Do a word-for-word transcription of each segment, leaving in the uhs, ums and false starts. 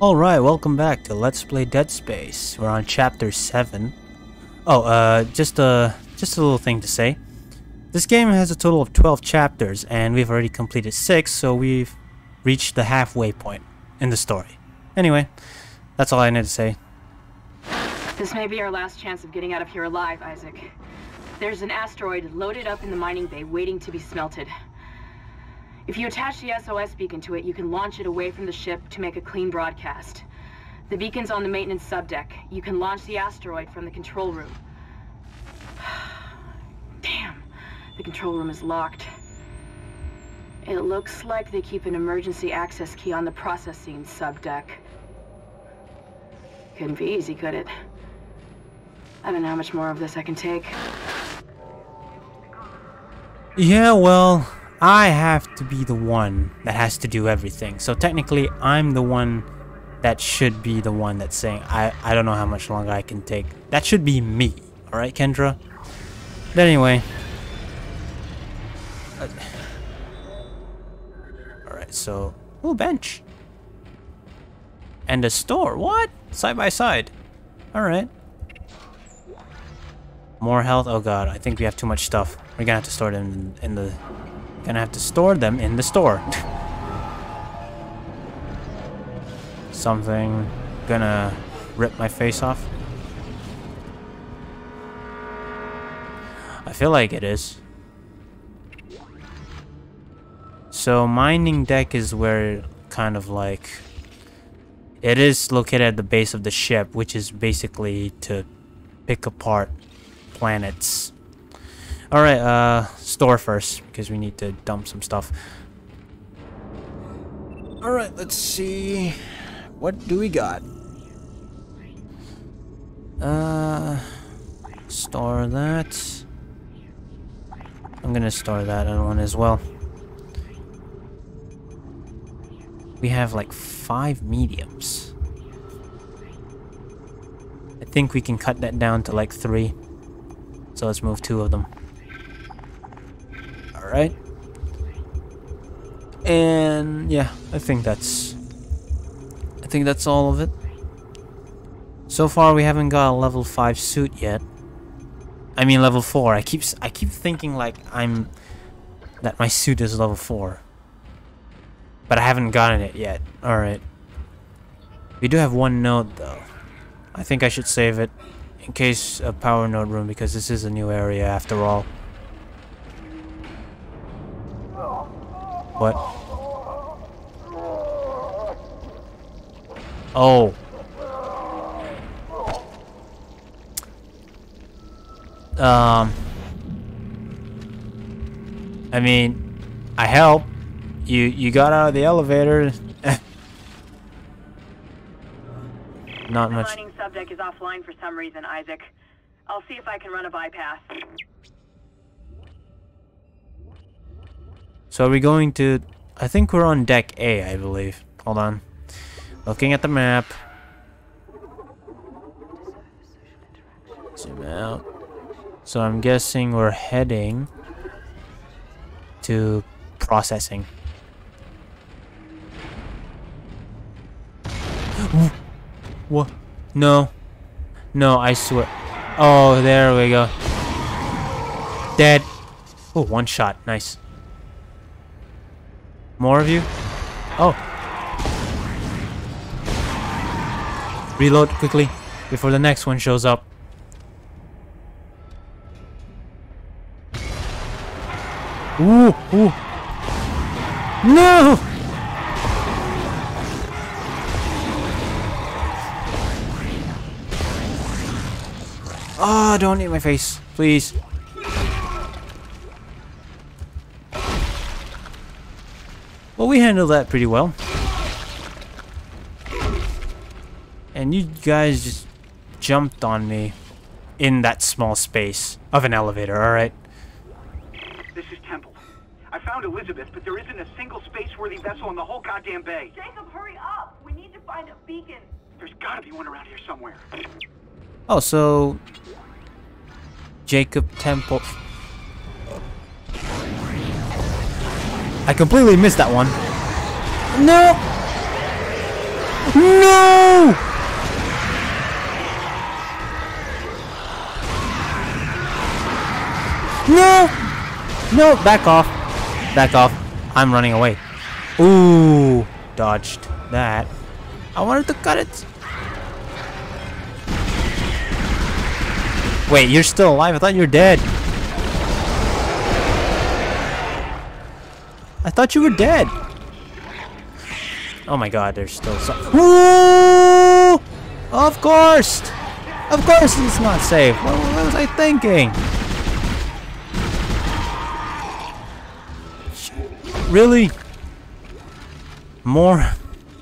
Alright, welcome back to Let's Play Dead Space. We're on chapter seven. Oh, uh, just a, just a little thing to say. This game has a total of twelve chapters, and we've already completed six, so we've reached the halfway point in the story. Anyway, that's all I need to say. This may be our last chance of getting out of here alive, Isaac. There's an asteroid loaded up in the mining bay waiting to be smelted. If you attach the S O S beacon to it, you can launch it away from the ship to make a clean broadcast. The beacon's on the maintenance subdeck. You can launch the asteroid from the control room. Damn, the control room is locked. It looks like they keep an emergency access key on the processing subdeck. Couldn't be easy, could it? I don't know how much more of this I can take. Yeah, well, I have to be the one that has to do everything. So technically, I'm the one that should be the one that's saying, I, I don't know how much longer I can take. That should be me. Alright, Kendra? But anyway. Uh, Alright, so... Oh, bench. And a store. What? Side by side. Alright. More health. Oh god, I think we have too much stuff. We're gonna have to store them in, in the... Gonna have to store them in the store. Something gonna rip my face off. I feel like it is. So mining deck is where kind of like it is located at the base of the ship, which is basically to pick apart planets. Alright, uh, store first, because we need to dump some stuff. Alright, let's see. What do we got? Uh, store that. I'm gonna store that other one as well. We have like five mediums. I think we can cut that down to like three. So let's move two of them. Right, and yeah, I think that's I think that's all of it. So far we haven't got a level five suit yet. I mean level four. I keep I keep thinking like I'm that my suit is level four, but I haven't gotten it yet. All right, we do have one node though. I think I should save it in case of power node room, because this is a new area after all. What? Oh. Um. I mean, I help. You you got out of the elevator. Not much. The mining subdeck is offline for some reason, Isaac. I'll see if I can run a bypass. So are we going to... I think we're on deck A, I believe. Hold on. Looking at the map. Zoom out. So I'm guessing we're heading to processing. What? No. No, I swear. Oh, there we go. Dead. Oh, one shot. Nice. More of you? Oh. Reload quickly before the next one shows up. Ooh, ooh. No! Oh, don't eat my face, please. Well, we handled that pretty well. And you guys just jumped on me in that small space of an elevator, alright? This is Temple. I found Elizabeth, but there isn't a single space-worthy vessel in the whole goddamn bay. Jacob, hurry up! We need to find a beacon. There's gotta be one around here somewhere. Oh, so... Jacob Temple... I completely missed that one. No! No! No! No! Back off. Back off. I'm running away. Ooh. Dodged that. I wanted to cut it. Wait, you're still alive? I thought you were dead. I thought you were dead. Oh my god, there's still some. Ooh! Of course! Of course it's not safe. What, what was I thinking? Really? More?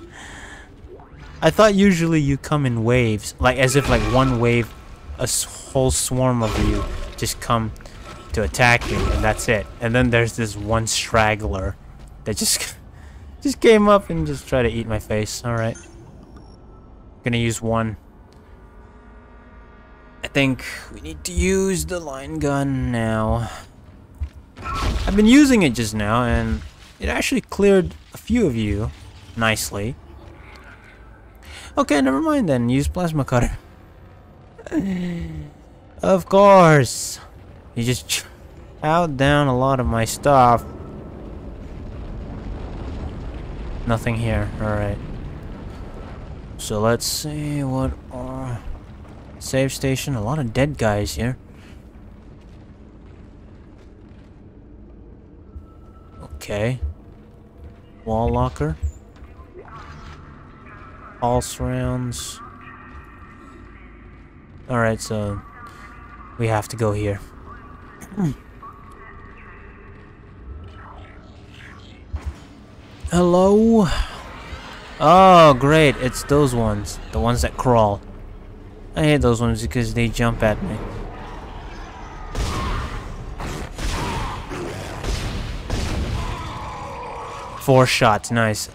I thought usually you come in waves. Like as if like one wave, a whole swarm of you just come to attack you and that's it. And then there's this one straggler that just just came up and just tried to eat my face. Alright. Gonna use one. I think we need to use the line gun now. I've been using it just now and it actually cleared a few of you nicely. Okay, never mind then. Use plasma cutter. Of course. You just chowed down a lot of my stuff. Nothing here. Alright. So let's see what are... Save station. A lot of dead guys here. Okay. Wall locker. Pulse rounds. Alright, so we have to go here. Hello? Oh, great. It's those ones. The ones that crawl. I hate those ones because they jump at me. Four shots. Nice.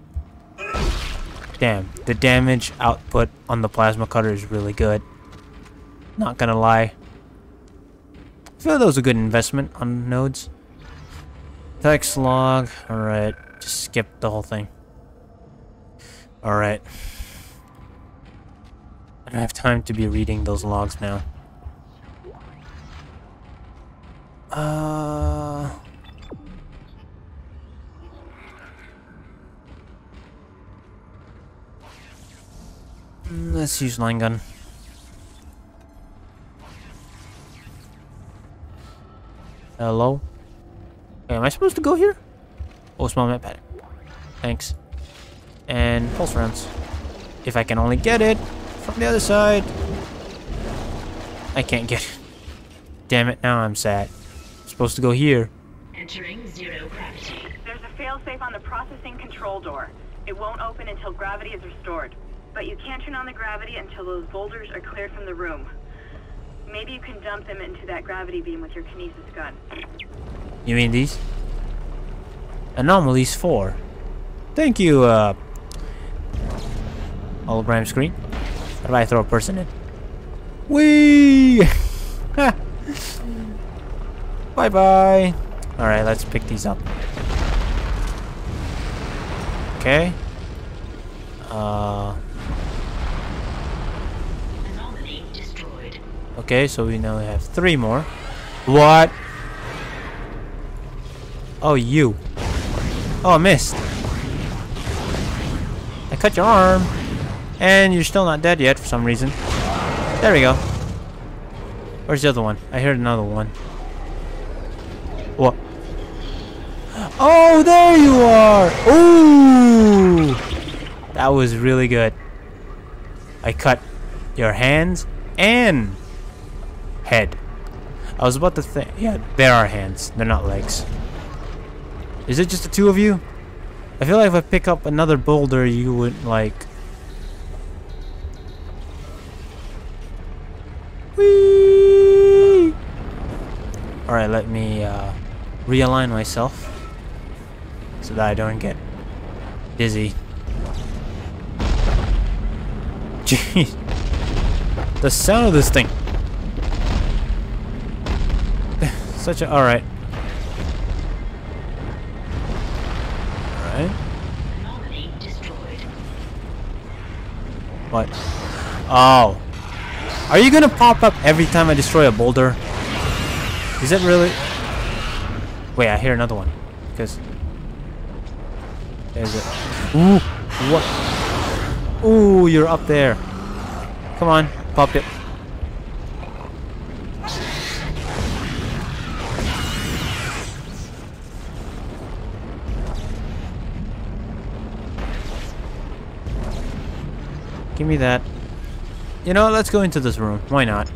Damn. The damage output on the plasma cutter is really good. Not gonna lie. I feel that was a good investment on nodes. Text log. Alright. Just skip the whole thing. Alright. I don't have time to be reading those logs now. Uh... Let's use line gun. Hello? Okay, am I supposed to go here? Oh, small map pad. Thanks. And pulse rounds. If I can only get it from the other side. I can't get it. Damn it, now I'm sad. I'm supposed to go here. Entering zero gravity. There's a failsafe on the processing control door. It won't open until gravity is restored. But you can't turn on the gravity until those boulders are cleared from the room. Maybe you can dump them into that gravity beam with your kinesis gun. You mean these? Anomalies four. Thank you, uh... hologram screen. How do I throw a person in? Whee! Bye-bye. Alright, let's pick these up. Okay. Uh... Okay, so we now have three more. What? Oh, you. Oh, I missed. I cut your arm. And you're still not dead yet for some reason. There we go. Where's the other one? I heard another one. What? Oh, there you are! Ooh! That was really good. I cut your hands and head. I was about to think. Yeah, there are hands. They're not legs. Is it just the two of you? I feel like if I pick up another boulder, you would like. Whee! Alright, let me uh, realign myself so that I don't get dizzy. Jeez. The sound of this thing. Such a. Alright. Alright. What? Oh. Are you gonna pop up every time I destroy a boulder? Is it really? Wait, I hear another one. Because there's it. Ooh, what? Ooh, you're up there. Come on, pop it. Give me that. You know what? Let's go into this room. Why not?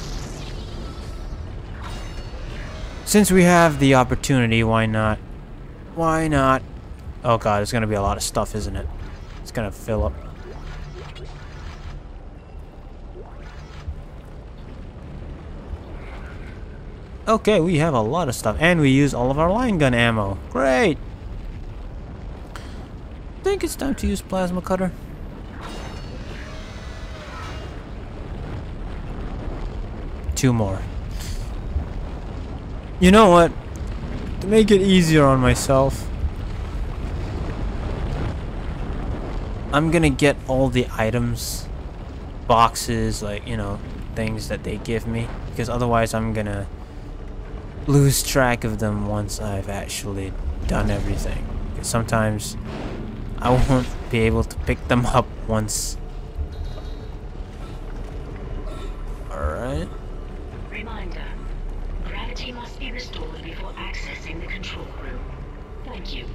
Since we have the opportunity, why not? Why not? Oh god, it's gonna be a lot of stuff, isn't it? It's gonna fill up. Okay, we have a lot of stuff. And we use all of our line gun ammo. Great! I think it's time to use plasma cutter. Two more. You know what? To make it easier on myself, I'm gonna get all the items, boxes, like, you know, things that they give me, because otherwise I'm gonna lose track of them once I've actually done everything. Because sometimes I won't be able to pick them up once. Alright. Reminder. Gravity must be restored before accessing the control room. Thank you.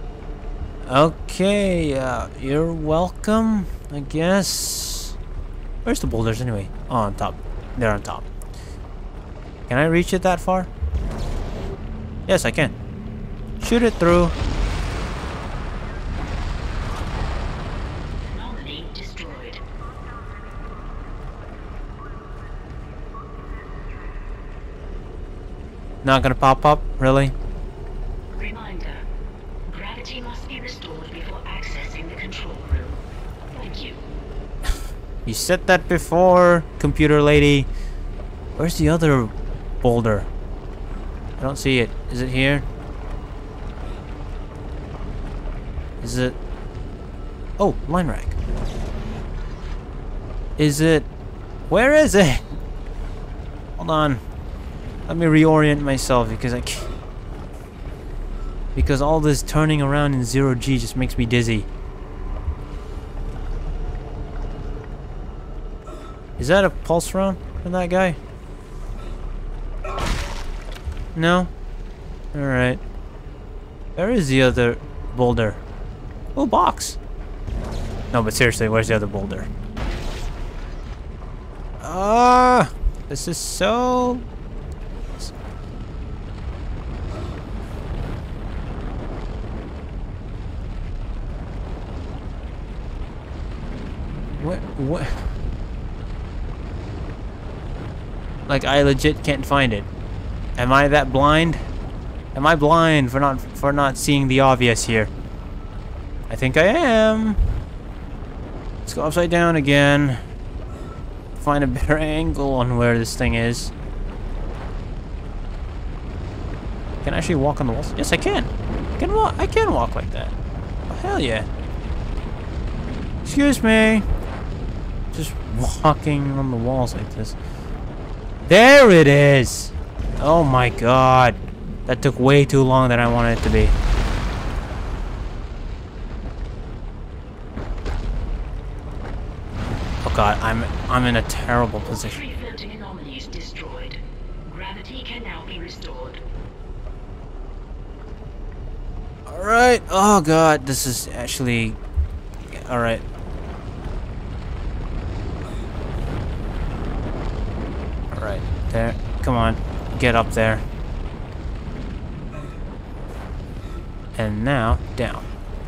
Okay, uh, you're welcome, I guess. Where's the boulders anyway? Oh, on top. They're on top. Can I reach it that far? Yes, I can. Shoot it through. Anomaly destroyed. Not gonna pop up? Really? Reminder. Gravity must be restored before accessing the control room. Thank you. You said that before, computer lady. Where's the other boulder? I don't see it. Is it here? Is it? Oh, line rack. Is it? Where is it? Hold on. Let me reorient myself because I can't. Because all this turning around in zero G just makes me dizzy. Is that a pulse round from that guy? No? Alright. Where is the other boulder? Oh, box! No, but seriously, where's the other boulder? Ah! This is so... What? What? Like, I legit can't find it. Am I that blind? Am I blind for not for not seeing the obvious here? I think I am. Let's go upside down again. Find a better angle on where this thing is. Can I actually walk on the walls? Yes, I can. I can walk. I can walk like that. Oh, hell yeah. Excuse me. Just walking on the walls like this. There it is. Oh my god. That took way too long than I wanted it to be. Oh god, I'm I'm in a terrible position. Three floating anomalies destroyed. Gravity can now be restored. Alright. Oh god, this is actually... Alright. Alright, there. Come on. Get up there. And now, down.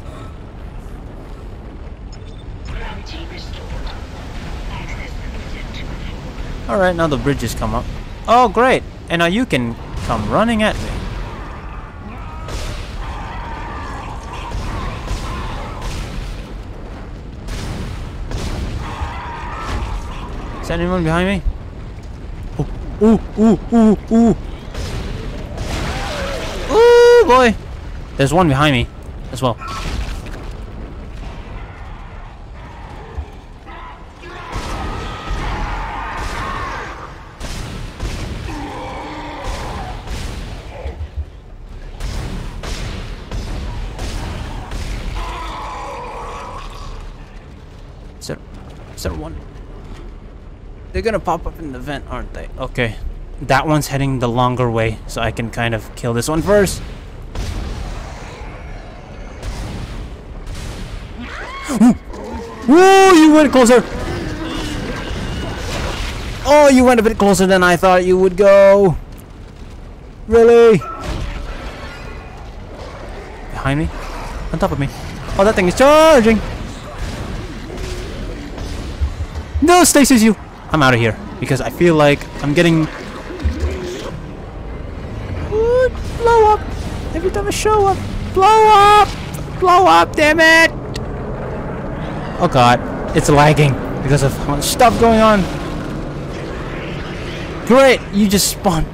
Gravity restored. Access permitted to the floor. Alright, now the bridges come up. Oh, great! And now you can come running at me. Is anyone behind me? Ooh, ooh, ooh, ooh. Ooh, boy. There's one behind me as well. Is there, is there one? They're gonna pop up in the vent, aren't they? Okay. That one's heading the longer way, so I can kind of kill this one first. Whoa, you went closer! Oh, you went a bit closer than I thought you would go. Really? Behind me? On top of me? Oh, that thing is charging! No, stasis you! I'm out of here because I feel like I'm getting... Ooh, blow up! Every time I show up, blow up! Blow up, damn it! Oh god, it's lagging because of how much stuff going on. Great, you just spawned.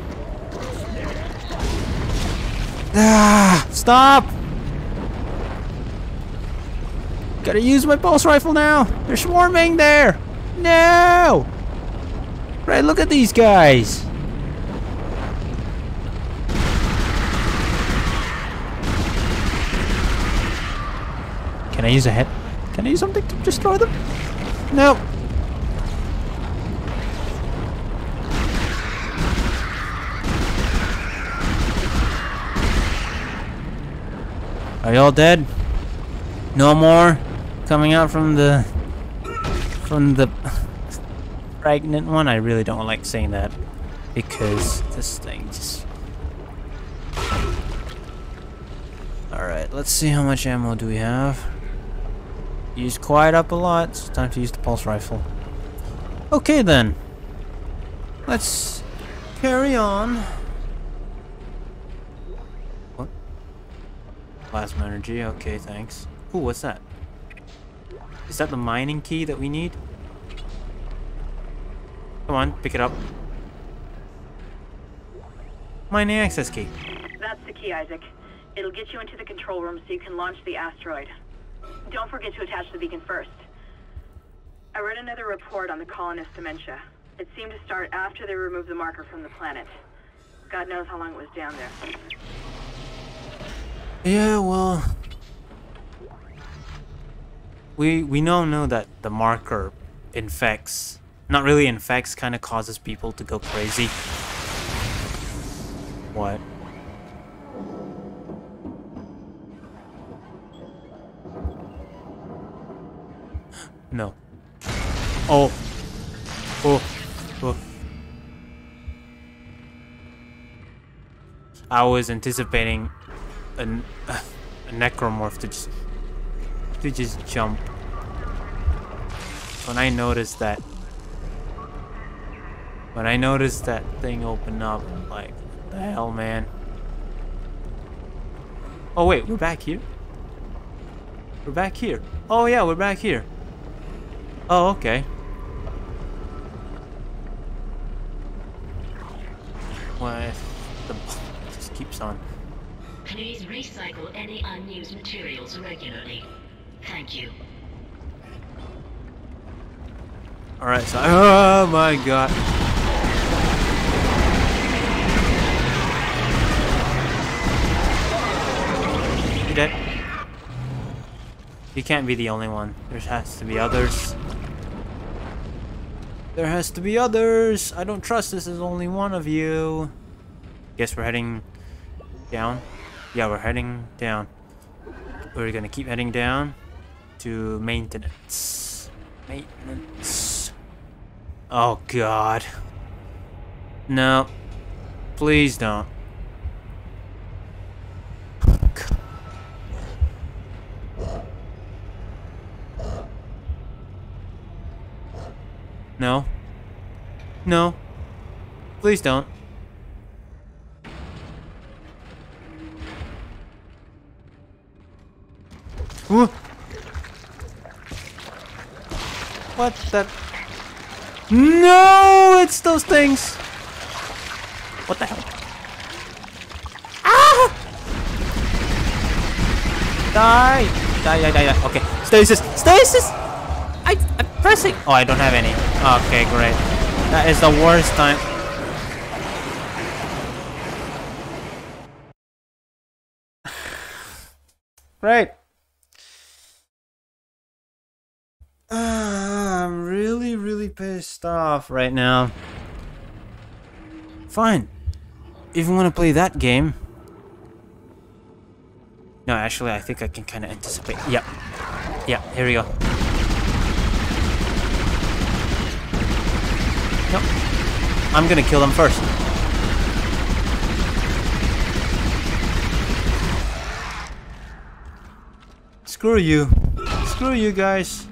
Ah, stop! Gotta use my pulse rifle now. They're swarming there. No! Right, look at these guys. Can I use a head? Can I use something to destroy them? No. Are y'all dead? No more coming out from the from the pregnant one. I really don't like saying that because this thing just... Alright, let's see how much ammo do we have. Used quite up a lot. It's time to use the pulse rifle. Okay then. Let's carry on. What? Plasma energy. Okay, thanks. Ooh, what's that? Is that the mining key that we need? Come on, pick it up. Mining access key. That's the key, Isaac. It'll get you into the control room so you can launch the asteroid. Don't forget to attach the beacon first. I read another report on the colonist dementia. It seemed to start after they removed the marker from the planet. God knows how long it was down there. Yeah, well... We, we now know that the marker infects. Not really infects, kind of causes people to go crazy. What? No. Oh. Oh. Oh. I was anticipating a, a necromorph to just to just jump. When I noticed that when I noticed that thing open up, I'm like, what the hell, man? Oh wait, we're back here? We're back here. Oh yeah, we're back here. Oh, okay. Why the just keeps on. Please recycle any unused materials regularly. Thank you. Alright, so oh my god. You dead? You can't be the only one. There has to be others. There has to be others. I don't trust this is only one of you. Guess we're heading down. Yeah, we're heading down. We're gonna keep heading down to maintenance. Maintenance. Oh god. No. Please don't. No. No. Please don't. Ooh. What the? No! It's those things! What the hell? Ah! Die! Die, die, die, die. Okay. Stasis! Stasis! I, I'm pressing! Oh, I don't have any. Okay, great. That is the worst time. Right. Uh, pissed off right now. Fine. If you want to play that game. No, actually, I think I can kind of anticipate. Yep. Yeah, here we go. Nope. I'm gonna kill them first. Screw you. Screw you guys.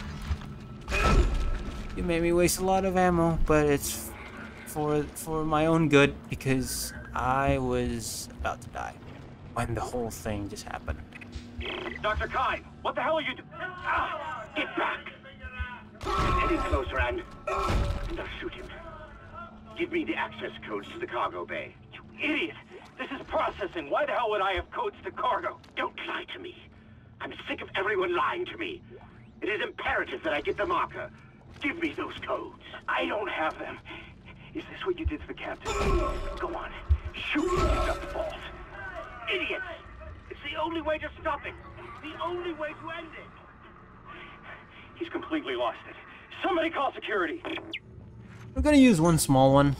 You made me waste a lot of ammo, but it's for for my own good because I was about to die when the whole thing just happened. Doctor Kine, what the hell are you doing? Ah, get back! Get any closer and... and I'll shoot him. Give me the access codes to the cargo bay. You idiot! This is processing. Why the hell would I have codes to cargo? Don't lie to me. I'm sick of everyone lying to me. It is imperative that I get the marker. Give me those codes. I don't have them. Is this what you did to the captain? Go on. Shoot him up the vault. Idiots! It's the only way to stop it. The only way to end it. He's completely lost it. Somebody call security. I'm gonna use one small one.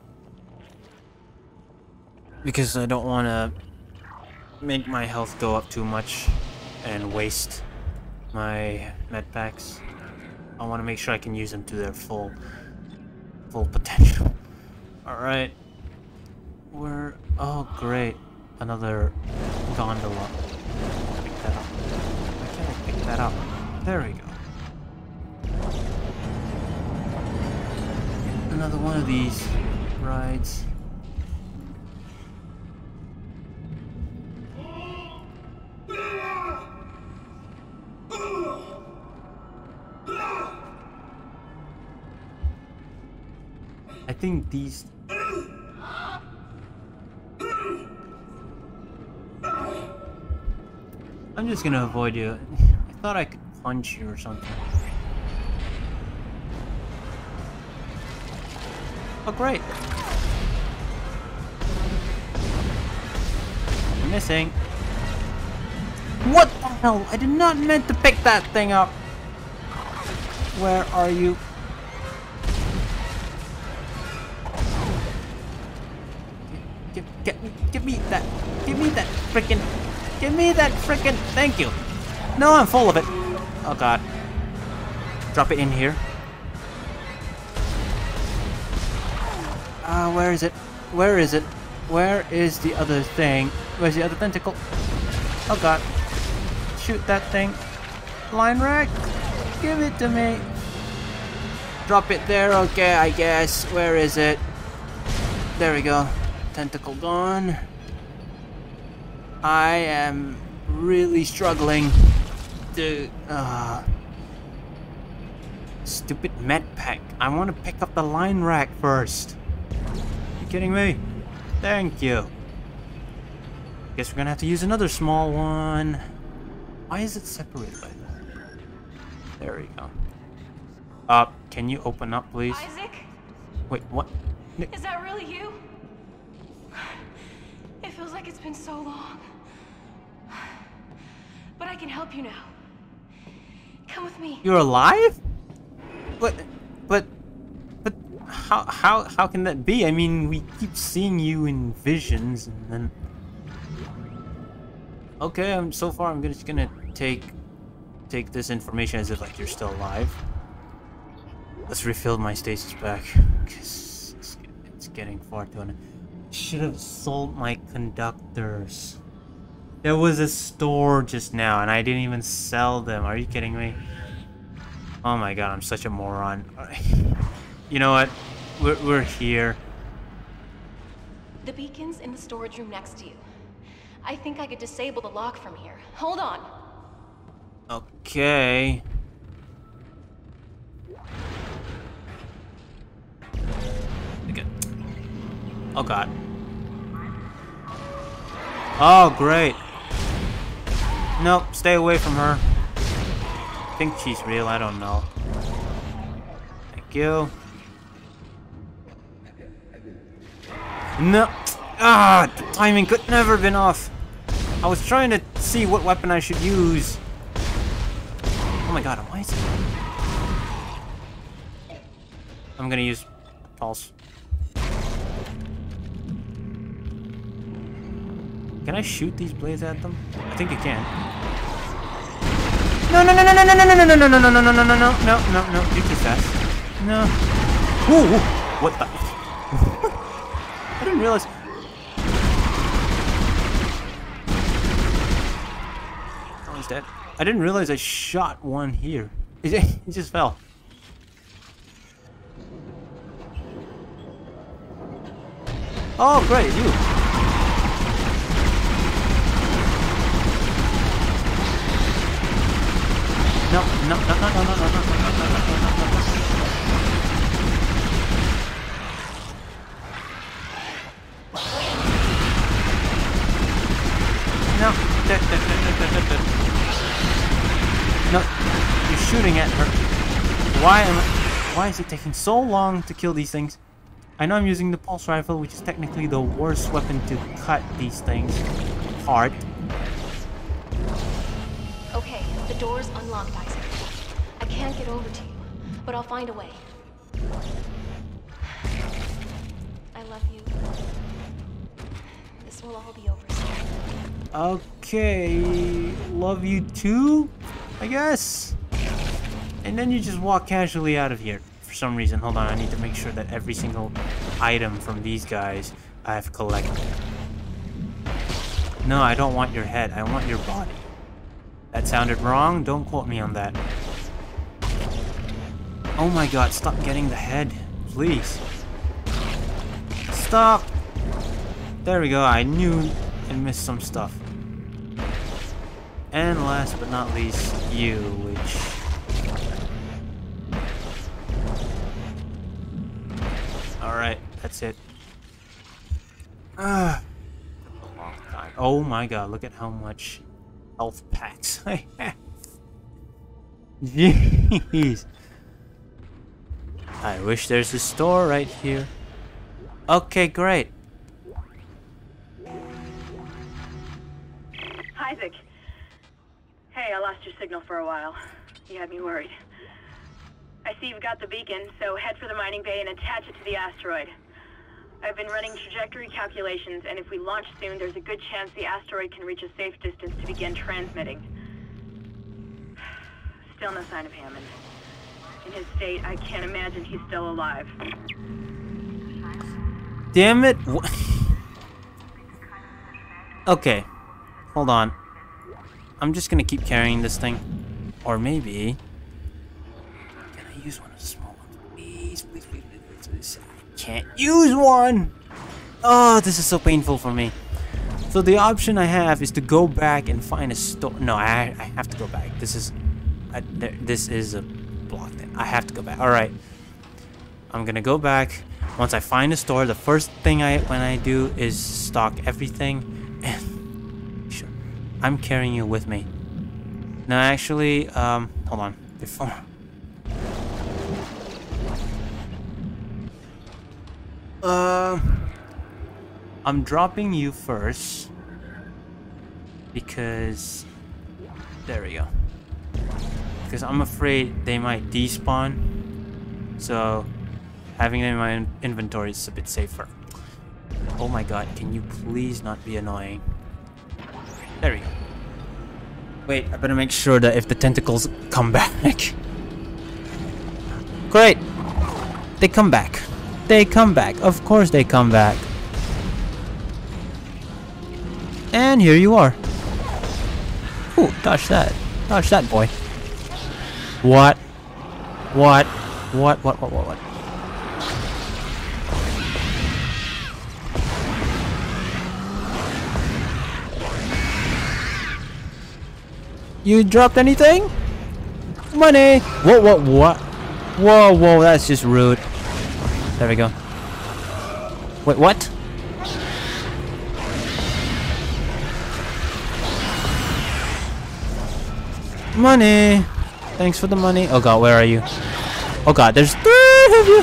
Because I don't want to make my health go up too much and waste my med packs. I want to make sure I can use them to their full full potential. Alright. We're... oh great. Another gondola. Pick that up. Why can't I pick that up? There we go. Another one of these rides. I think these... I'm just gonna avoid you. I thought I could punch you or something. Oh great! I'm missing. What the hell? I did not meant to pick that thing up! Where are you? Give, give, give me that. Give me that frickin'. Give me that frickin'. Thank you. No, I'm full of it. Oh god. Drop it in here. Ah, uh, where is it? Where is it? Where is the other thing? Where's the other tentacle? Oh god. Shoot that thing. Line rack. Give it to me. Drop it there. Okay, I guess. Where is it? There we go. Tentacle gone. I am really struggling to... Uh, stupid med pack. I want to pick up the line rack first. You kidding me? Thank you. Guess we're gonna have to use another small one. Why is it separated by that? There we go. Uh, can you open up, please? Isaac? Wait, what? N Is that really you? It feels like it's been so long. But I can help you now. Come with me. You're alive? But, but, but, how, how, how can that be? I mean, we keep seeing you in visions, and then. Okay, I'm so far. I'm just gonna take, take this information as if like you're still alive. Let's refill my stasis pack. Cause it's, it's getting far too. Should have sold my conductors. There was a store just now, and I didn't even sell them. Are you kidding me? Oh my god, I'm such a moron. You know what? We're, we're here. The beacon's in the storage room next to you. I think I could disable the lock from here. Hold on. Okay. Okay. Oh god. Oh great. Nope, stay away from her. I think she's real, I don't know. Thank you. No. Ah, the timing could never been off. I was trying to see what weapon I should use. Oh my god, why is it? I'm gonna use pulse. Can I shoot these blades at them? I think I can. No, no, no, no, no, no, no, no, no, no, no, no, no, no, no, no, no, no, no, no, you're too fast. No. Whoa, what the? I didn't realize. Oh, he's dead. I didn't realize I shot one here. He just fell. Oh, great, you. No, no, no, no, no, no, no, no, no, no, no, no, no, no. No, dead, dead, dead, dead, dead, dead. No, you're shooting at her. Why am I, why is it taking so long to kill these things? I know I'm using the pulse rifle, which is technically the worst weapon to cut these things apart. Okay, the door's unlocked, Isaac. I can't get over to you, but I'll find a way. I love you. This will all be over soon. Okay, love you too, I guess. And then you just walk casually out of here. For some reason, hold on, I need to make sure that every single item from these guys I've collected. No, I don't want your head, I want your body. That sounded wrong, don't quote me on that. Oh my god, stop getting the head, please. Stop! There we go, I knew I missed some stuff. And last but not least, you, which... Alright, that's it. Ah, took a long time. Oh my god, look at how much health packs I have. Jeez. I wish there's a store right here. Okay, great. Isaac. Hey, I lost your signal for a while. You had me worried. I see you've got the beacon, so head for the mining bay and attach it to the asteroid. I've been running trajectory calculations, and if we launch soon, there's a good chance the asteroid can reach a safe distance to begin transmitting. Still no sign of Hammond. In his state, I can't imagine he's still alive. Damn it! Okay, hold on. I'm just gonna keep carrying this thing. Or maybe... Can I use one of the small ones? Please, please, please, please, please. I can't use one! Oh, this is so painful for me. So the option I have is to go back and find a store. No, I, I have to go back. This is... I, there, this is a block thing. I have to go back. Alright. I'm gonna go back. Once I find a store, the first thing I when I do is stock everything. And... Sure. I'm carrying you with me. No, actually, um, hold on. Before... Uh... I'm dropping you first. Because... There we go. Because I'm afraid they might despawn. So... Having them in my in inventory is a bit safer. Oh my god, can you please not be annoying? There we go. Wait, I better make sure that if the tentacles come back. Great! They come back. They come back. Of course they come back. And here you are. Ooh, dodge that. Dodge that, boy. What? What? What? What? What? What? What? You dropped anything? Money! Whoa, whoa, what? Whoa, whoa, that's just rude. There we go. Wait, what? Money! Thanks for the money. Oh god, where are you? Oh god, there's three of you!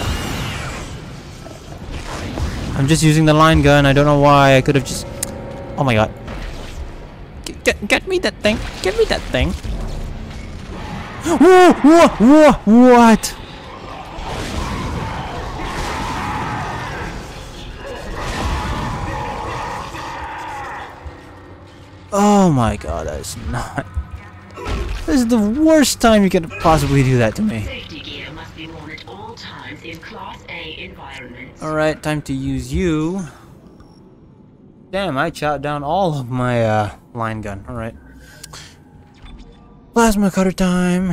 I'm just using the line gun. I don't know why. I could have just... Oh my god. Get, get me that thing. Get me that thing. Whoa, whoa, whoa, what? Oh my god, that is not... This is the worst time you could possibly do that to me. Safety gear must be worn at all times in Class A environments. Alright, time to use you. Damn, I chopped down all of my uh, line gun. Alright. Plasma cutter time.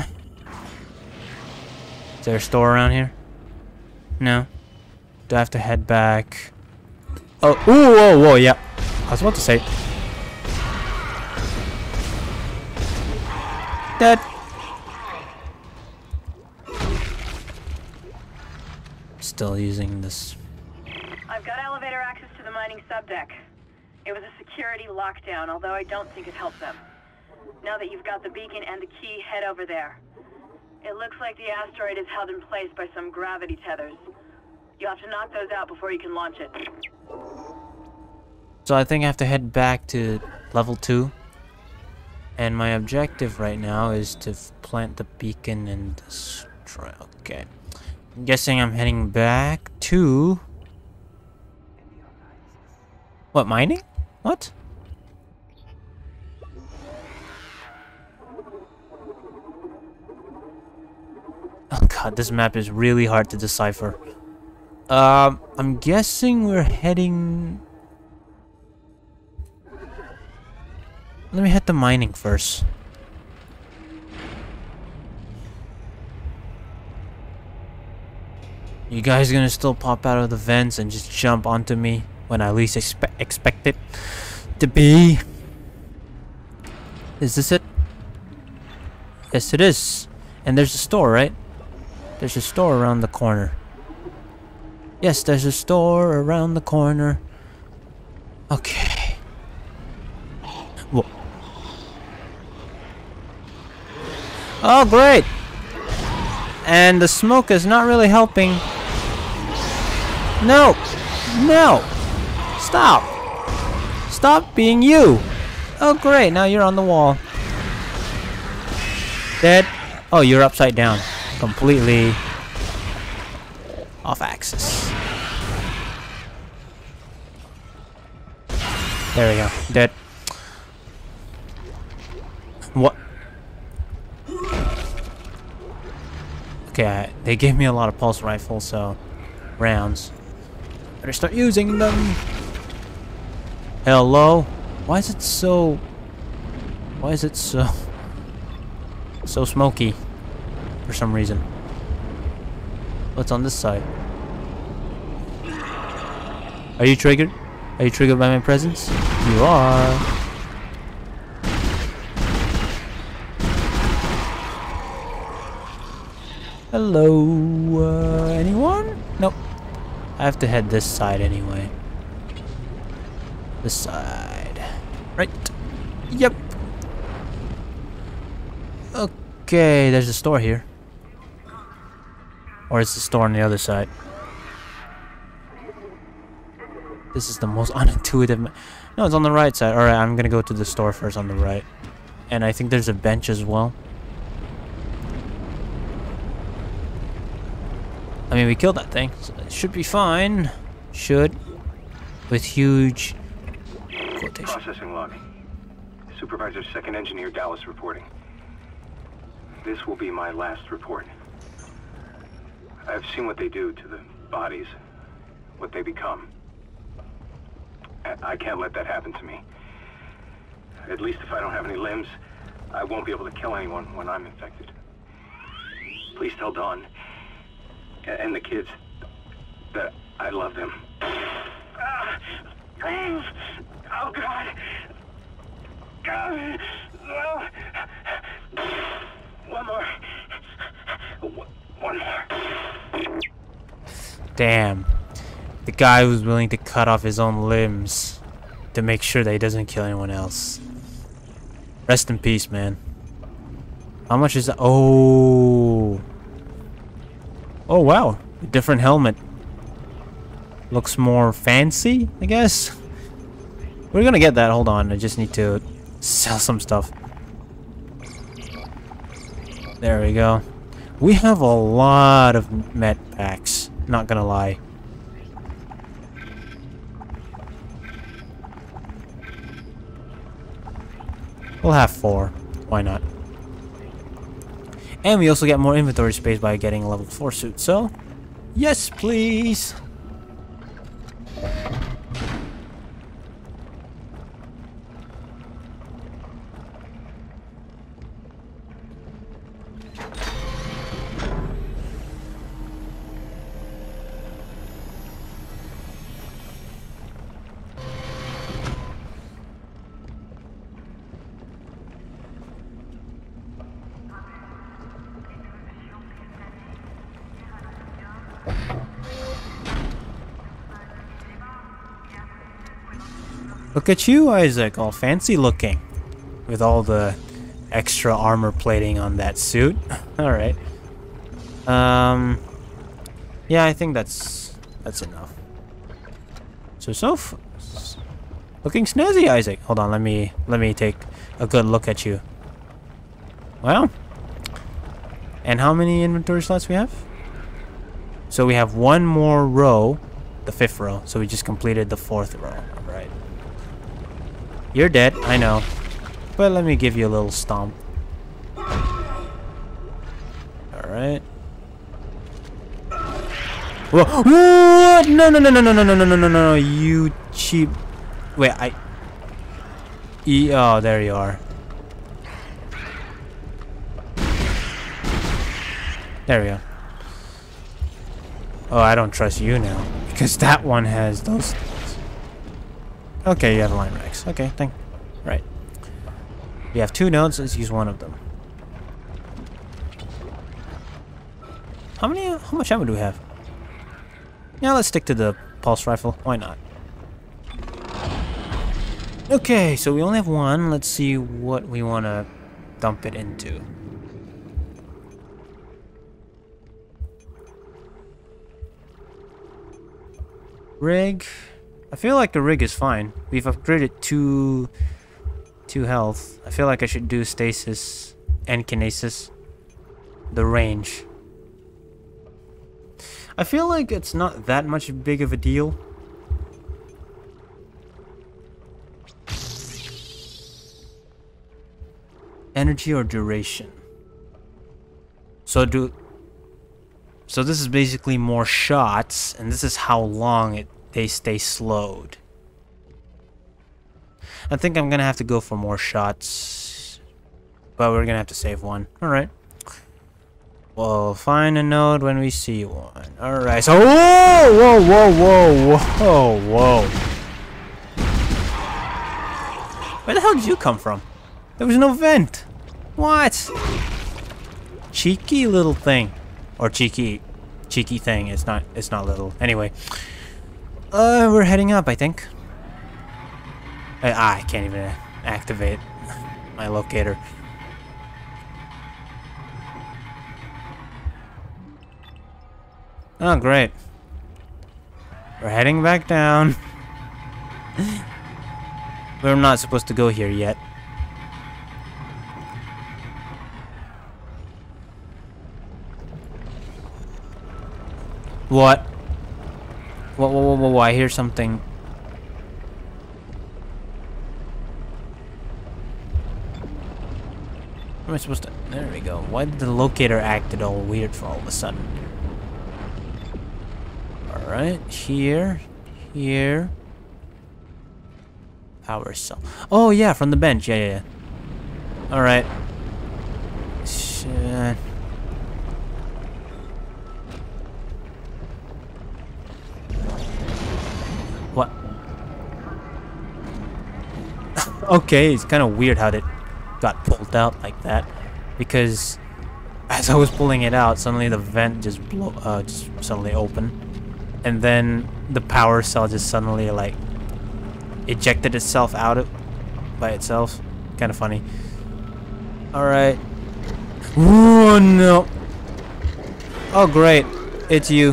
Is there a store around here? No. Do I have to head back? Oh, ooh, whoa, whoa, yeah. I was about to say. Dead. Still using this. I've got elevator access to the mining subdeck. It was a security lockdown, although I don't think it helped them. Now that you've got the beacon and the key, head over there. It looks like the asteroid is held in place by some gravity tethers. You have to knock those out before you can launch it. So I think I have to head back to level two. And my objective right now is to f plant the beacon and destroy. Okay. I'm guessing I'm heading back to... What, mining? What? Oh god, this map is really hard to decipher. Um, I'm guessing we're heading... Let me hit the mining first. You guys gonna still pop out of the vents and just jump onto me when I least expe expect it to be? Is this it? Yes, it is. And there's a store, right? There's a store around the corner. Yes, there's a store around the corner. Okay. Whoa. Oh, great! And the smoke is not really helping. No! No! Stop! Stop being you! Oh, great, now you're on the wall. Dead? Oh, you're upside down. Completely off axis. There we go. Dead. What? Okay, I, they gave me a lot of pulse rifles, so rounds. Better start using them. Hello? Why is it so... Why is it so... So smoky? For some reason. What's on this side? Are you triggered? Are you triggered by my presence? You are. Hello, uh, anyone? Nope. I have to head this side anyway. This side. Right. Yep. Okay, there's a store here. Or is the store on the other side? This is the most unintuitive... Ma no, it's on the right side. Alright, I'm gonna go to the store first on the right. And I think there's a bench as well. I mean, we killed that thing, so it should be fine. Should. With huge quotation. Processing log. Supervisor Second Engineer Dallas reporting. This will be my last report. I've seen what they do to the bodies, what they become. I can't let that happen to me. At least if I don't have any limbs, I won't be able to kill anyone when I'm infected. Please tell Dawn and the kids that I love them. Ah, oh, God. God. Oh. One more. One more. Damn. The guy who's willing to cut off his own limbs to make sure that he doesn't kill anyone else. Rest in peace, man. How much is that? Oh. Oh, wow. A different helmet. Looks more fancy, I guess. We're gonna get that. Hold on. I just need to sell some stuff. There we go. We have a lot of med packs. Not gonna lie. We'll have four. Why not? And we also get more inventory space by getting a level four suit. So, yes, please. Look at you, Isaac, all fancy looking. With all the extra armor plating on that suit. Alright. Um, yeah, I think that's that's enough. So, so f looking snazzy, Isaac. Hold on, let me let me take a good look at you. Wow. And how many inventory slots we have? So we have one more row, the fifth row. So we just completed the fourth row. Alright. You're dead, I know. But let me give you a little stomp. Alright. Whoa! What? No, no, no, no, no, no, no, no, no, no, no, you cheap. Wait, I. E oh, there you are. There we go. Oh, I don't trust you now. Because that one has those. Okay, you have a line Rex. Okay, thank. Right. We have two nodes, let's use one of them. How many, how much ammo do we have? Yeah, let's stick to the pulse rifle. Why not? Okay, so we only have one. Let's see what we want to dump it into. Rig. I feel like the rig is fine. We've upgraded two, two health. I feel like I should do stasis and kinesis. The range. I feel like it's not that much big of a deal. Energy or duration. So do. So this is basically more shots, and this is how long it they stay slowed. I think I'm gonna have to go for more shots, but we're gonna have to save one. All right. We'll find a node when we see one. All right. So whoa, whoa, whoa, whoa, whoa, whoa. Where the hell did you come from? There was no vent. What? Cheeky little thing, or cheeky, cheeky thing. It's not. It's not little. Anyway. Uh, we're heading up, I think. I, ah, I can't even activate my locator. Oh, great. We're heading back down. We're not supposed to go here yet. What? Whoa, whoa, whoa, whoa, whoa, I hear something. Where am I supposed to... There we go. Why did the locator acted all weird for all of a sudden? Alright, here, here. Power cell. Oh, yeah, from the bench. Yeah, yeah, yeah. Alright. Shit. What? Okay, it's kind of weird how it got pulled out like that, because as I was pulling it out, suddenly the vent just blow, uh, just suddenly opened, and then the power cell just suddenly like ejected itself out of by itself. Kind of funny. All right. Oh no! Oh great, it's you.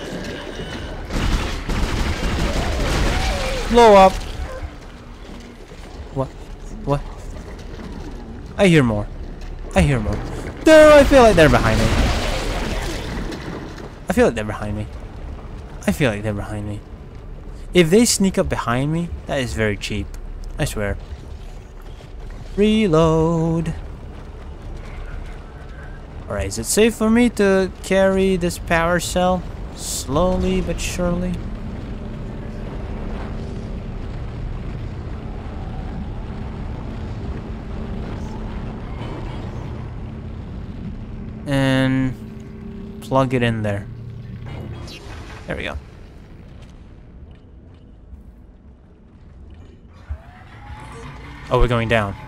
Blow up. What? What? I hear more. I hear more. No, I feel like they're behind me. I feel like they're behind me. I feel like they're behind me. If they sneak up behind me, that is very cheap. I swear. Reload. Alright, is it safe for me to carry this power cell? Slowly but surely. And plug it in there. There we go. Oh, we're going down.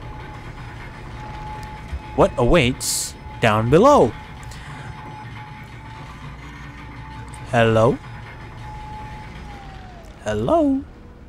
What awaits down below? Hello? Hello?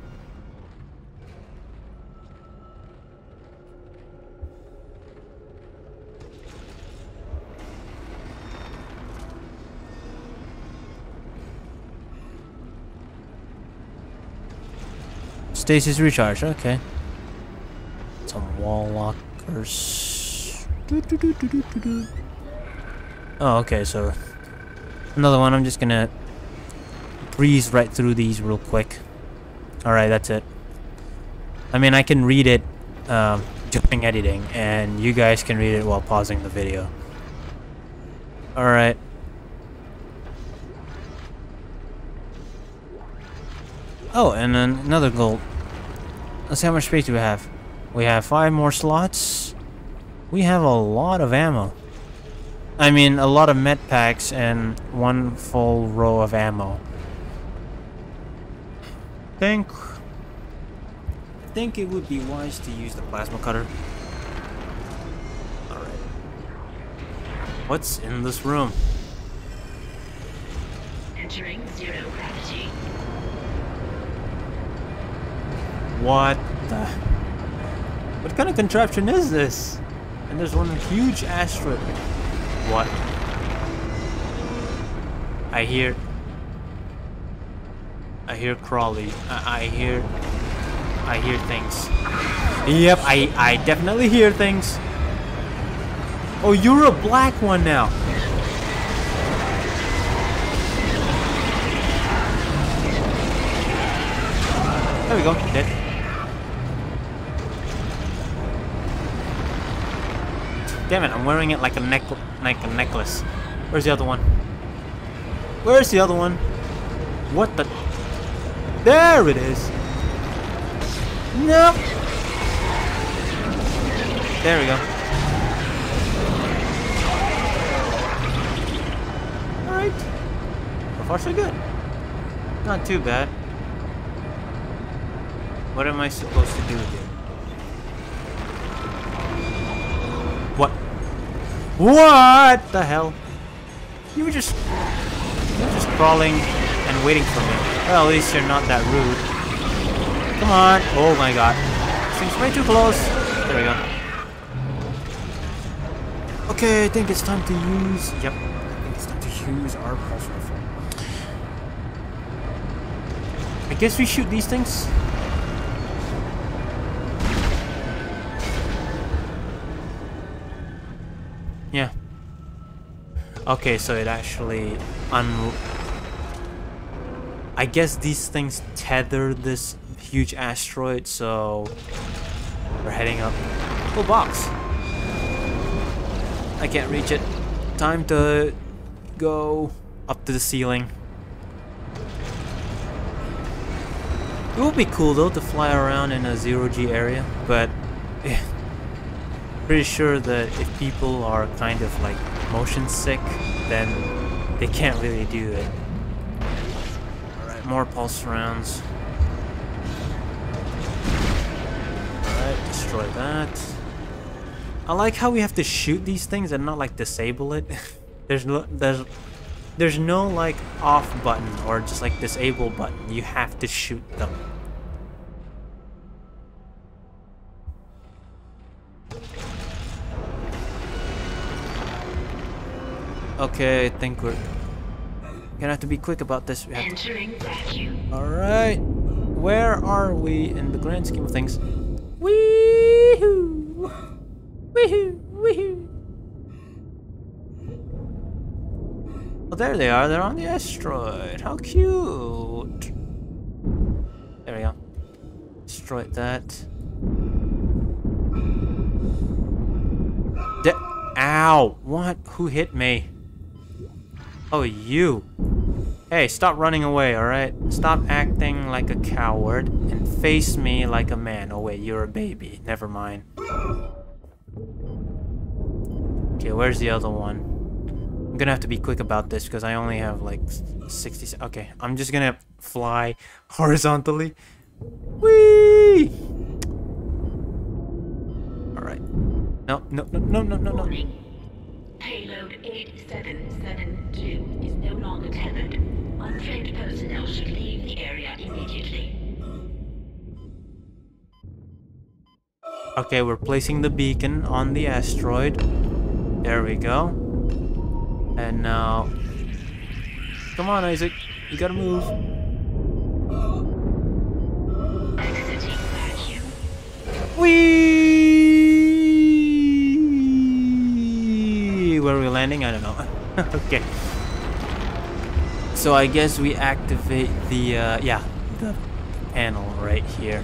Stasis recharge, okay. Some wall lockers. Doo -doo -doo -doo -doo -doo -doo. Oh, okay, so another one. I'm just gonna breeze right through these real quick. Alright, that's it. I mean, I can read it um, during editing, and you guys can read it while pausing the video. Alright. Oh, and then another goal. Let's see how much space do we have. We have five more slots. We have a lot of ammo. I mean, a lot of med packs and one full row of ammo. Think, I think it would be wise to use the plasma cutter. All right. What's in this room? Entering zero gravity. What the? What kind of contraption is this? And there's one huge asteroid. What? I hear... I hear Crawley. I, I hear... I hear things. Yep, I, I definitely hear things. Oh, you're a black one now. There we go. Dead. Damn it, I'm wearing it like a neck like a necklace. Where's the other one? Where's the other one? What the? There it is. No. There we go. Alright. So far so good. Not too bad. What am I supposed to do here? What? What the hell? You were just... You were just crawling and waiting for me. Well, at least you're not that rude. Come on. Oh my god. Seems way too close. There we go. Okay, I think it's time to use... Yep. I think it's time to use our pulse rifle. I guess we shoot these things. Yeah. Okay, so it actually un... I guess these things tether this huge asteroid, so we're heading up. Full box. I can't reach it. Time to go up to the ceiling. It would be cool though to fly around in a zero G area, but eh, pretty sure that if people are kind of like motion sick, then they can't really do it. Alright, more pulse rounds. Alright, destroy that. I like how we have to shoot these things and not like disable it. there's no there's there's no like off button or just like disable button. You have to shoot them. Okay, I think we're gonna have to be quick about this. We have Entering vacuum. Alright. Where are we in the grand scheme of things? Wee-hoo! Wee-hoo! Wee-hoo! Oh, there they are. They're on the asteroid. How cute! There we go. Destroy that. Ow! What? Who hit me? Oh, you. Hey, stop running away, alright? Stop acting like a coward and face me like a man. Oh wait, you're a baby. Never mind. Okay, where's the other one? I'm gonna have to be quick about this because I only have like sixty seconds. Okay, I'm just gonna fly horizontally. Whee! Alright. No, no, no, no, no, no, no. Payload eight seven seven two is no longer tethered. Untrained personnel should leave the area immediately. Okay, we're placing the beacon on the asteroid. There we go. And now... Come on, Isaac. You gotta move. Exiting vacuum. Whee! Where are we landing? I don't know. Okay. So I guess we activate the, uh, yeah, the panel right here.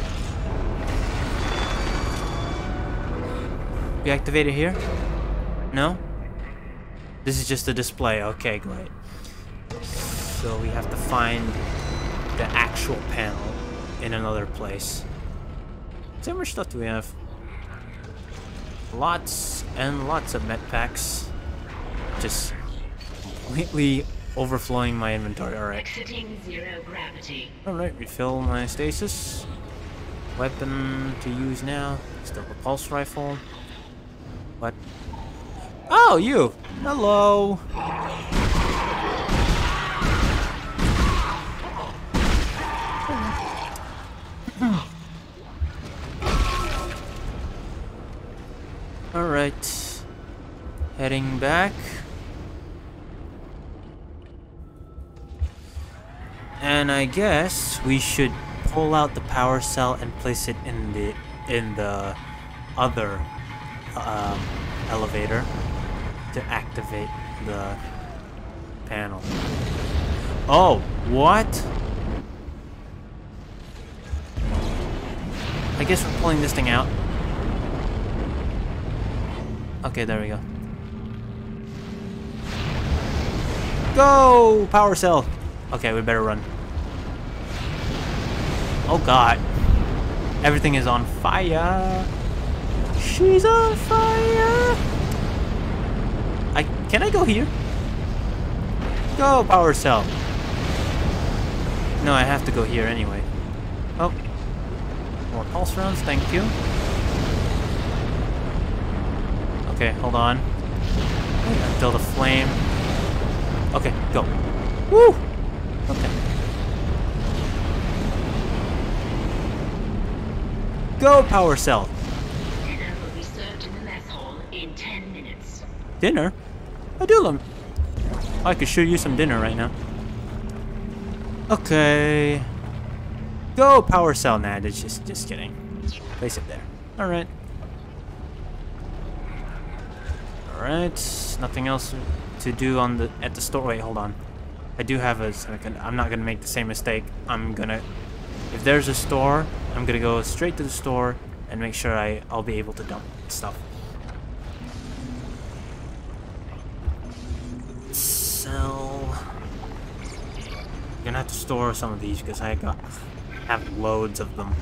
We activate it here? No? This is just a display. Okay, great. So we have to find the actual panel in another place. So how much stuff do we have? Lots and lots of med packs. Just completely overflowing my inventory. Alright. Exiting zero gravity. Alright, refill my stasis. Weapon to use now. Still a pulse rifle. What? Oh, you! Hello! Alright. Heading back. And I guess we should pull out the power cell and place it in the in the other um, elevator to activate the panel. Oh, what? I guess we're pulling this thing out. Okay, there we go. Go! Power cell! Okay, we better run. Oh god. Everything is on fire. She's on fire. I can I go here? Go, power cell. No, I have to go here anyway. Oh. More pulse rounds, thank you. Okay, hold on. Until the flame. Okay, go. Woo! Okay. Go, power cell. Dinner will be served in the mess hall in ten minutes. Dinner? I do them. I could show you some dinner right now. Okay. Go, power cell. Nah, that's just just kidding. Place it there. All right. All right. Nothing else to do on the at the store. Wait, hold on. I do have a second. I'm not gonna make the same mistake. I'm gonna, if there's a store, I'm gonna go straight to the store and make sure I I'll be able to dump stuff. Sell. I'm gonna have to store some of these because I got have loads of them.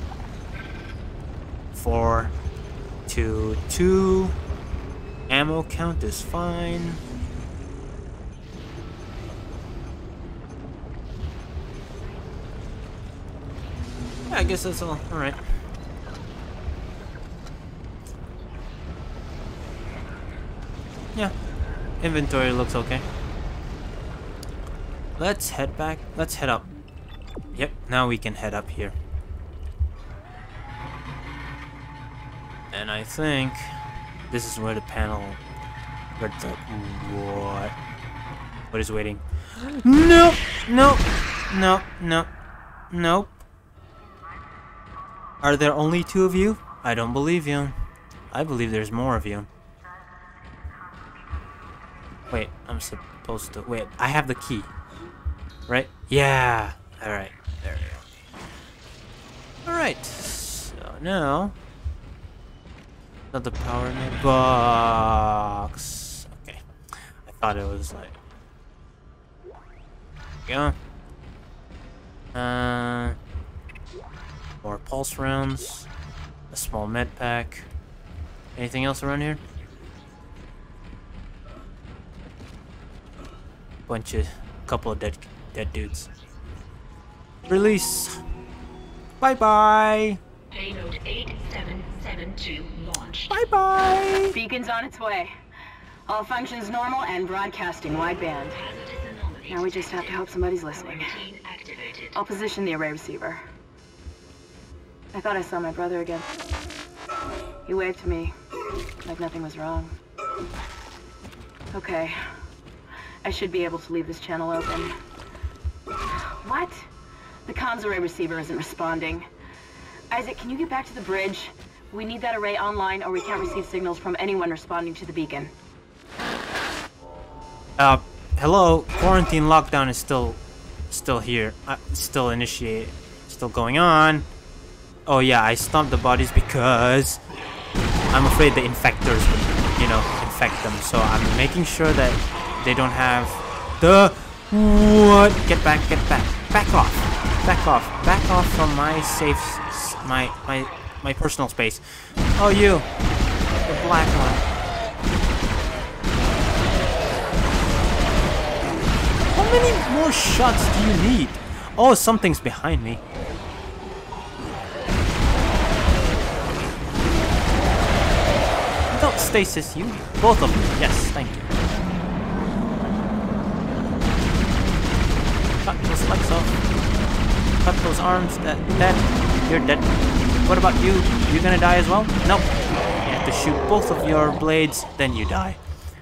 Four, two, two. Ammo count is fine. Yeah, I guess that's all. Alright. Yeah. Inventory looks okay. Let's head back. Let's head up. Yep, now we can head up here. And I think this is where the panel... Where the... What? What is waiting? No! No! No! No! Nope. Are there only two of you? I don't believe you. I believe there's more of you. Wait, I'm supposed to... Wait, I have the key. Right? Yeah! Alright, there we go. Alright, so now... Another power in the box. Okay. I thought it was like... Yeah. Uh, more pulse rounds. A small med pack. Anything else around here? Bunch of... couple of dead, dead dudes. Release! Bye-bye! Payload eight seven seven two launched. Bye-bye! Beacon's on its way. All functions normal and broadcasting wideband. Now we just have to hope somebody's listening. I'll position the array receiver. I thought I saw my brother again. He waved to me, like nothing was wrong. Okay. I should be able to leave this channel open. What? The comms array receiver isn't responding. Isaac, can you get back to the bridge? We need that array online or we can't receive signals from anyone responding to the beacon. Uh, hello? Quarantine lockdown is still... still here. Uh, still initiated. Still going on. Oh yeah, I stomped the bodies because... I'm afraid the infectors would, you know, infect them. So I'm making sure that they don't have the... What? Get back, get back. Back off. Back off. Back off from my safe... My, my, my personal space. Oh, you. The black one. How many more shots do you need? Oh, something's behind me. Don't stasis you. Both of them. Yes, thank you. Cut those legs off. Cut those arms. That, that. You're dead. What about you? You gonna die as well? Nope. You have to shoot both of your blades, then you die.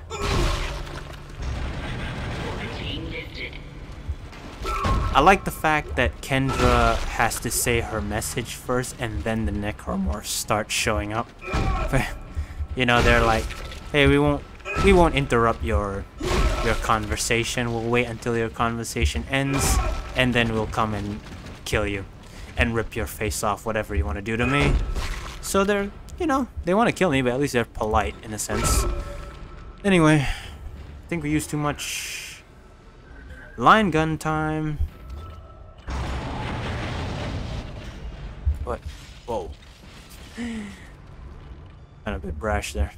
I like the fact that Kendra has to say her message first and then the necromorphs start showing up. You know, they're like, hey, we won't we won't interrupt your your conversation. We'll wait until your conversation ends and then we'll come and kill you and rip your face off, whatever you want to do to me. So they're, you know, they want to kill me, but at least they're polite in a sense. Anyway, I think we used too much line gun time. What? Whoa. Kind of a bit brash there.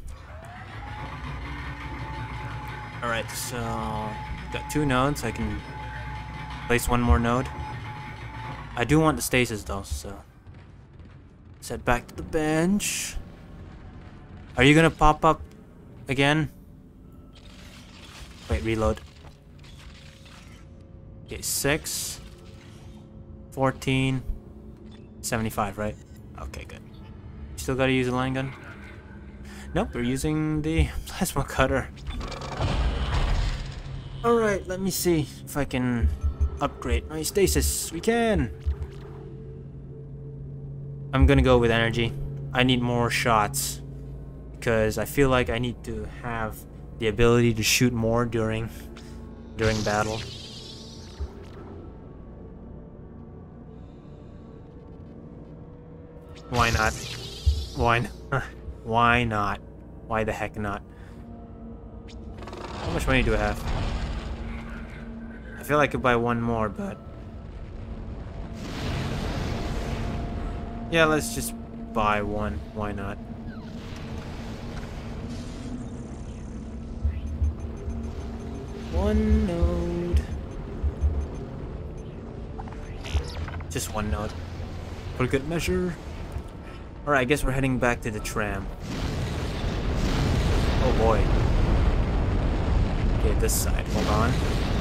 Alright, so got two nodes. I can place one more node. I do want the stasis though, so let's head back to the bench. Are you gonna pop up again? Wait, reload. Okay, six, fourteen, seventy-five, right? Okay, good. Still gotta use a line gun? Nope, we're using the plasma cutter. Alright, let me see if I can upgrade my stasis. We can! I'm gonna go with energy. I need more shots because I feel like I need to have the ability to shoot more during during battle. Why not? Why not? Why not? Why the heck not? How much money do I have? I feel like I could buy one more, but... yeah, let's just buy one. Why not? One node. Just one node. For good measure. Alright, I guess we're heading back to the tram. Oh boy. Okay, this side. Hold on.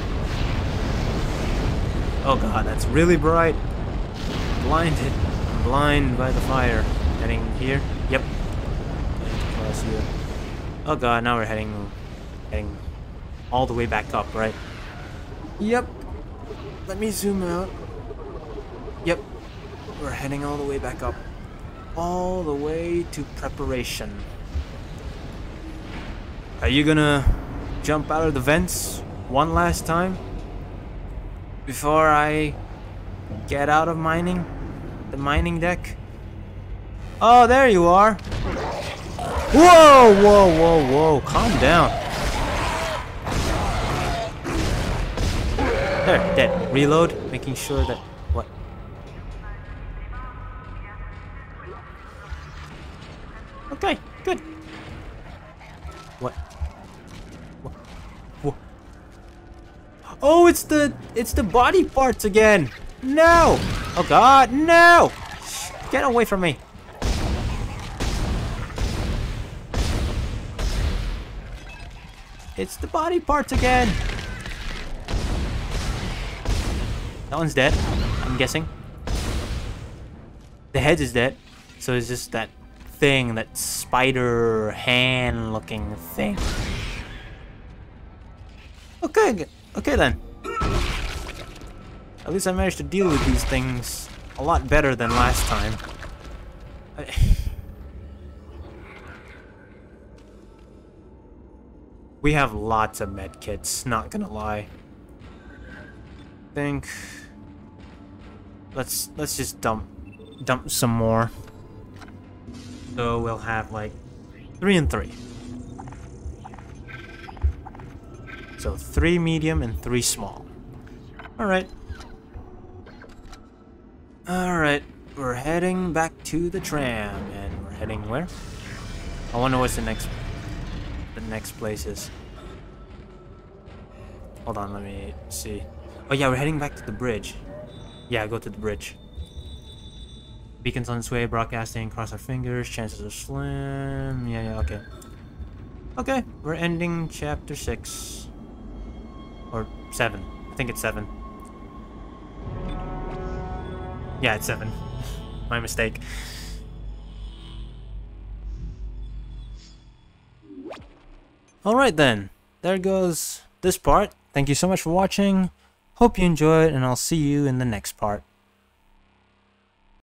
Oh god, that's really bright. Blinded. I'm blind by the fire. Heading here? Yep. Across here. Oh god, now we're heading heading all the way back up, right? Yep. Let me zoom out. Yep. We're heading all the way back up. All the way to preparation. Are you gonna jump out of the vents one last time before I get out of mining? The mining deck? Oh, there you are. Whoa, whoa, whoa, whoa. Calm down. There, dead. Reload, making sure that... What? Okay, good. What? What? What? Oh, it's the... It's the body parts again. No! Oh god, no! Get away from me. It's the body parts again. That one's dead, I'm guessing. The head is dead. So it's just that thing, that spider hand looking thing. Okay, okay then. At least I managed to deal with these things a lot better than last time. I We have lots of med kits, not gonna lie. Think let's let's just dump dump some more. So we'll have like three and three. So three medium and three small. Alright. Alright, we're heading back to the tram, and we're heading where? I wonder what's the next the next place is. Hold on, let me see. Oh yeah, we're heading back to the bridge. Yeah, go to the bridge. Beacons on its way, broadcasting, cross our fingers, chances are slim. Yeah, yeah, okay. Okay, we're ending chapter six. Or seven. I think it's seven. Yeah, it's seven. My mistake. Alright then, there goes this part. Thank you so much for watching. Hope you enjoyed, and I'll see you in the next part.